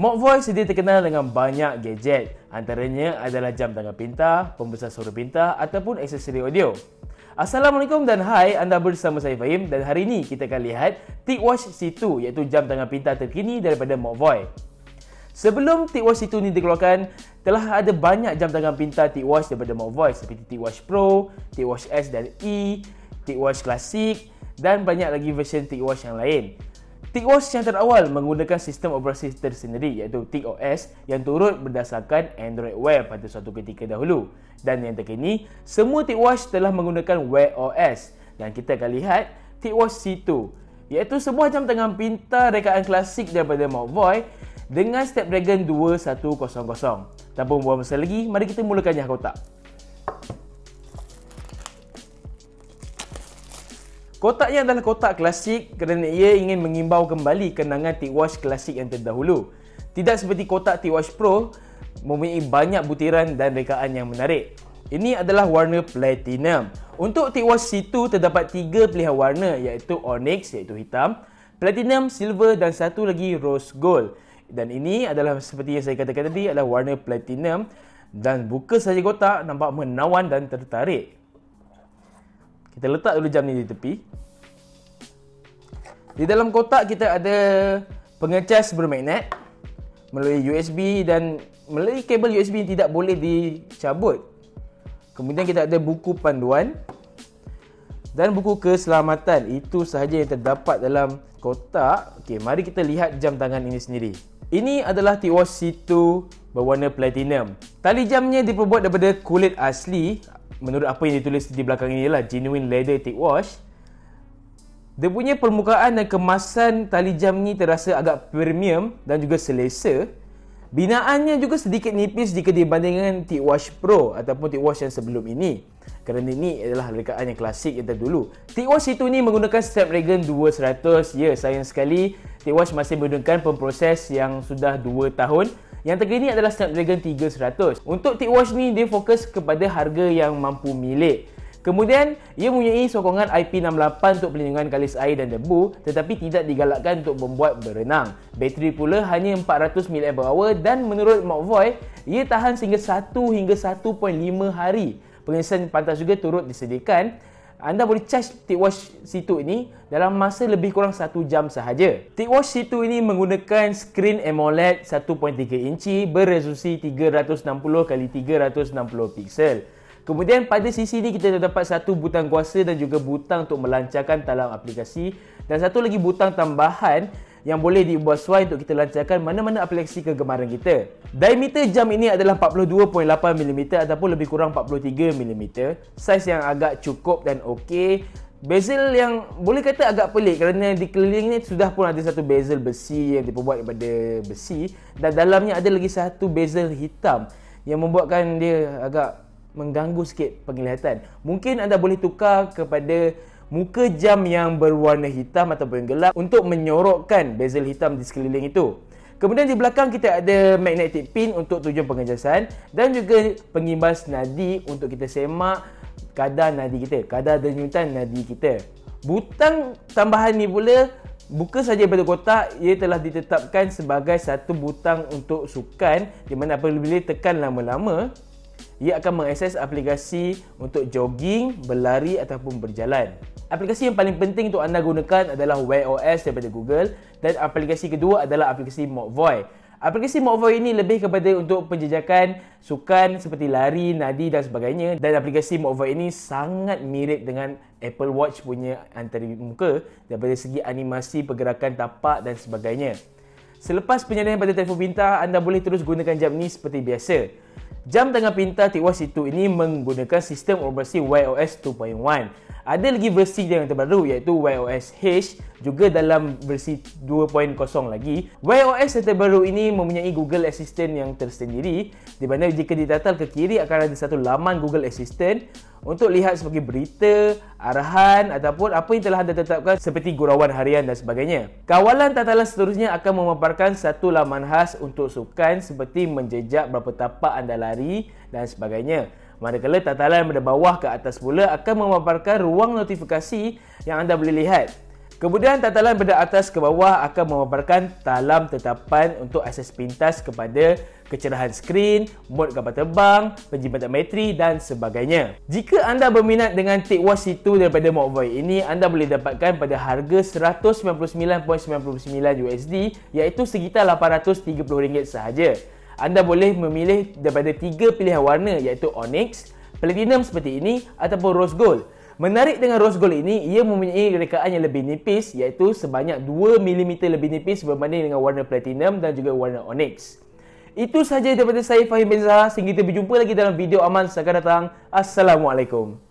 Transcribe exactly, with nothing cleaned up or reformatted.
Mockvoy sedia terkenal dengan banyak gadget. Antaranya adalah jam tangan pintar, pembesar suara pintar ataupun aksesori audio. Assalamualaikum dan hai, anda bersama saya Fahim dan hari ini kita akan lihat TicWatch C two iaitu jam tangan pintar terkini daripada Mockvoy. Sebelum TicWatch C two ni dikeluarkan, telah ada banyak jam tangan pintar TicWatch daripada Mockvoy seperti TicWatch Pro, TicWatch S dan E, TicWatch Classic dan banyak lagi version TicWatch yang lain. TicWatch yang terawal menggunakan sistem operasi tersendiri iaitu TicOS yang turut berdasarkan Android Wear pada suatu ketika dahulu. Dan yang terkini, semua TicWatch telah menggunakan Wear O S. Dan kita akan lihat TicWatch C two iaitu sebuah jam tangan pintar rekaan klasik daripada Mockvoy dengan Snapdragon dua satu kosong kosong. Tanpa membuang masa lagi, mari kita mulakan yang kotak. Kotaknya adalah kotak klasik kerana ia ingin mengimbau kembali kenangan TicWatch klasik yang terdahulu. Tidak seperti kotak TicWatch Pro mempunyai banyak butiran dan rekaan yang menarik. Ini adalah warna Platinum. Untuk TicWatch C two terdapat tiga pilihan warna iaitu Onyx iaitu hitam, Platinum, Silver dan satu lagi Rose Gold. Dan ini adalah seperti yang saya katakan tadi adalah warna Platinum dan buka saja kotak nampak menawan dan tertarik. Kita letak dulu jam ni di tepi. Di dalam kotak kita ada pengecas bermagnet melalui U S B dan melalui kabel U S B yang tidak boleh dicabut. Kemudian kita ada buku panduan dan buku keselamatan. Itu sahaja yang terdapat dalam kotak. Okey, mari kita lihat jam tangan ini sendiri. Ini adalah TicWatch C two berwarna Platinum. Tali jamnya diperbuat daripada kulit asli. Menurut apa yang ditulis di belakang ini adalah genuine leather TicWatch. Dia punya permukaan dan kemasan tali jam ni terasa agak premium dan juga selesa. Binaannya juga sedikit nipis jika dibandingkan TicWatch Pro ataupun TicWatch yang sebelum ini. Kerana ini adalah rekaan yang klasik yang terdahulu. TicWatch C two ni menggunakan Snapdragon dua seratus. Ya, sayang sekali TicWatch masih menggunakan pemproses yang sudah dua tahun. Yang terkini adalah Snapdragon tiga seratus. Untuk TicWatch ni dia fokus kepada harga yang mampu milik. Kemudian ia mempunyai sokongan I P enam lapan untuk pelindungan kalis air dan debu tetapi tidak digalakkan untuk membuat berenang. Bateri pula hanya empat ratus miliampere hour dan menurut Mockvoy ia tahan sehingga satu hingga satu perpuluhan lima hari. Pengisian pantas juga turut disediakan. Anda boleh charge TicWatch C two ini dalam masa lebih kurang satu jam sahaja. TicWatch C two ini menggunakan skrin AMOLED satu perpuluhan tiga inci beresolusi tiga ratus enam puluh kali tiga ratus enam puluh piksel. Kemudian pada sisi ini kita terdapat satu butang kuasa dan juga butang untuk melancarkan talang aplikasi dan satu lagi butang tambahan yang boleh diubah sesuai untuk kita lancarkan mana-mana aplikasi kegemaran kita. Diameter jam ini adalah empat puluh dua perpuluhan lapan milimeter ataupun lebih kurang empat puluh tiga milimeter. Saiz yang agak cukup dan okey. Bezel yang boleh kata agak pelik kerana di kelilingnya sudah pun ada satu bezel besi yang diperbuat daripada besi dan dalamnya ada lagi satu bezel hitam yang membuatkan dia agak mengganggu sikit penglihatan. Mungkin anda boleh tukar kepada muka jam yang berwarna hitam ataupun gelap untuk menyorokkan bezel hitam di sekeliling itu. Kemudian di belakang kita ada magnetic pin untuk tujuan pengecasan dan juga pengimbas nadi untuk kita semak kadar nadi kita, kadar denyutan nadi kita. Butang tambahan ni pula buka saja pada kotak, ia telah ditetapkan sebagai satu butang untuk sukan di mana apabila tekan lama-lama ia akan mengakses aplikasi untuk jogging, berlari ataupun berjalan. Aplikasi yang paling penting untuk anda gunakan adalah Wear O S daripada Google dan aplikasi kedua adalah aplikasi Mockvoy. Aplikasi Mockvoy ini lebih kepada untuk penjejakan sukan seperti lari, nadi dan sebagainya dan aplikasi Mockvoy ini sangat mirip dengan Apple Watch punya antarmuka daripada segi animasi, pergerakan tapak dan sebagainya. Selepas penyediaan pada telefon pintar, anda boleh terus gunakan jam ini seperti biasa. Jam tangan pintar TicWatch C two ini menggunakan sistem operasi Wear O S dua titik satu. Ada lagi versi yang terbaru iaitu Wear O S H juga dalam versi dua titik kosong lagi. Wear O S yang terbaru ini mempunyai Google Assistant yang tersendiri di mana jika ditatal ke kiri akan ada satu laman Google Assistant untuk lihat sebagai berita, arahan ataupun apa yang telah anda tetapkan seperti gurauan harian dan sebagainya. Kawalan tatalan seterusnya akan memaparkan satu laman khas untuk sukan seperti menjejak berapa tapak anda lari dan sebagainya. Manakala tatalan dari bawah ke atas pula akan memaparkan ruang notifikasi yang anda boleh lihat. Kemudian tatalan pada atas ke bawah akan memaparkan talam tetapan untuk akses pintas kepada kecerahan skrin, mod gambar terbang, penjimatan bateri dan sebagainya. Jika anda berminat dengan TicWatch C two daripada Mockvoy ini, anda boleh dapatkan pada harga seratus sembilan puluh sembilan perpuluhan sembilan puluh sembilan U S D, iaitu sekitar lapan ratus tiga puluh ringgit sahaja. Anda boleh memilih daripada tiga pilihan warna, iaitu Onyx, Platinum seperti ini ataupun Rose Gold. Menarik dengan Rose Gold ini, ia mempunyai rekaan yang lebih nipis, iaitu sebanyak dua milimeter lebih nipis berbanding dengan warna Platinum dan juga warna Onyx. Itu sahaja daripada saya, Fahim bin Zahra. Sehingga kita berjumpa lagi dalam video aman akan datang. Assalamualaikum.